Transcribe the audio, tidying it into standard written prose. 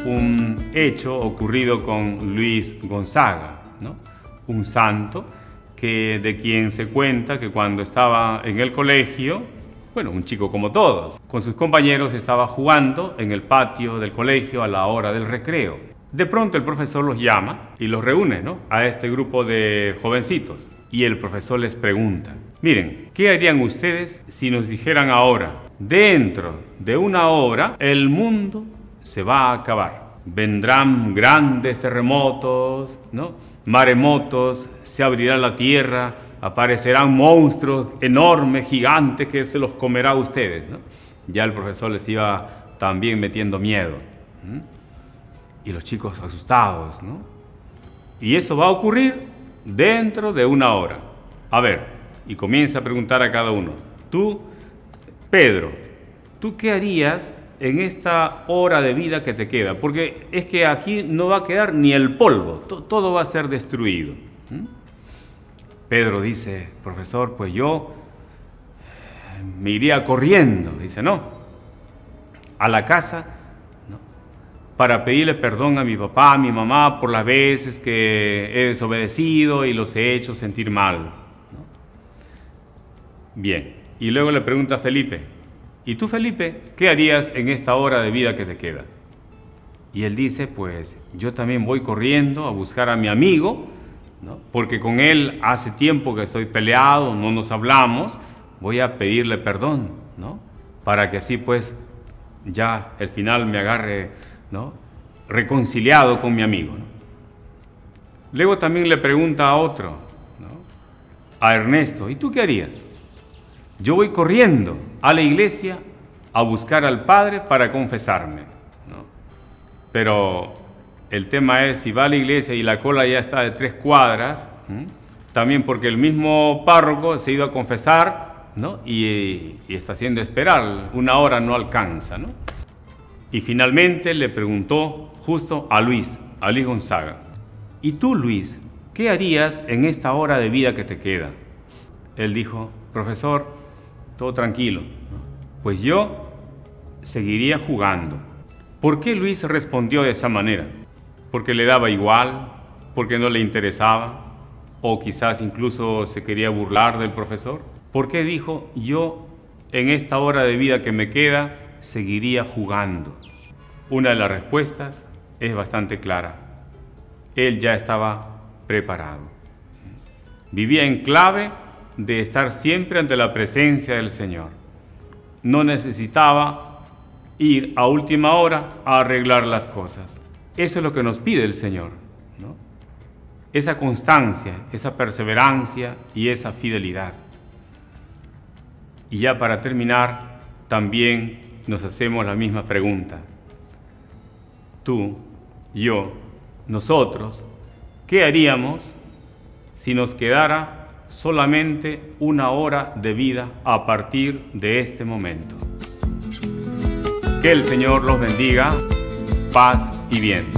un hecho ocurrido con Luis Gonzaga, ¿no? Un santo de quien se cuenta que cuando estaba en el colegio, bueno, un chico como todos, con sus compañeros estaba jugando en el patio del colegio a la hora del recreo. De pronto el profesor los llama y los reúne, ¿no?, a este grupo de jovencitos. Y el profesor les pregunta: miren, ¿qué harían ustedes si nos dijeran ahora, dentro de una hora, el mundo se va a acabar? Vendrán grandes terremotos, ¿no?, maremotos, se abrirá la tierra, aparecerán monstruos enormes, gigantes, que se los comerá a ustedes, ¿no? Ya el profesor les iba también metiendo miedo. Y los chicos asustados, ¿no? Y eso va a ocurrir dentro de una hora. A ver, y comienza a preguntar a cada uno: tú, Pedro, ¿tú qué harías en esta hora de vida que te queda? Porque es que aquí no va a quedar ni el polvo, todo va a ser destruido. Pedro dice: profesor, pues yo me iría corriendo, dice, no, a la casa, ¿no?, para pedirle perdón a mi papá, a mi mamá, por las veces que he desobedecido y los he hecho sentir mal, ¿no? Bien, y luego le pregunta a Felipe: ¿y tú, Felipe, qué harías en esta hora de vida que te queda? Y él dice: pues yo también voy corriendo a buscar a mi amigo, ¿no?, porque con él hace tiempo que estoy peleado, no nos hablamos, voy a pedirle perdón, ¿no?, para que así pues ya el final me agarre, ¿no?, reconciliado con mi amigo, ¿no? Luego también le pregunta a otro, ¿no?, a Ernesto: ¿y tú qué harías? Yo voy corriendo a la iglesia a buscar al Padre para confesarme, ¿no? Pero el tema es, si va a la iglesia y la cola ya está de 3 cuadras, también porque el mismo párroco se ha ido a confesar, ¿no?, y está haciendo esperar, 1 hora no alcanza, ¿no? Y finalmente le preguntó justo a Luis Gonzaga: ¿y tú, Luis, qué harías en esta hora de vida que te queda? Él dijo: profesor, todo tranquilo, ¿no?, pues yo seguiría jugando. ¿Por qué Luis respondió de esa manera? ¿Porque le daba igual? ¿Porque no le interesaba? ¿O quizás incluso se quería burlar del profesor? ¿Por qué dijo: yo en esta hora de vida que me queda seguiría jugando? Una de las respuestas es bastante clara: él ya estaba preparado. Vivía en clave de estar siempre ante la presencia del Señor. No necesitaba ir a última hora a arreglar las cosas. Eso es lo que nos pide el Señor, ¿no?, esa constancia, esa perseverancia y esa fidelidad. Y ya para terminar, también nos hacemos la misma pregunta: tú, yo, nosotros, ¿qué haríamos si nos quedara solamente 1 hora de vida a partir de este momento? Que el Señor los bendiga, paz y bien.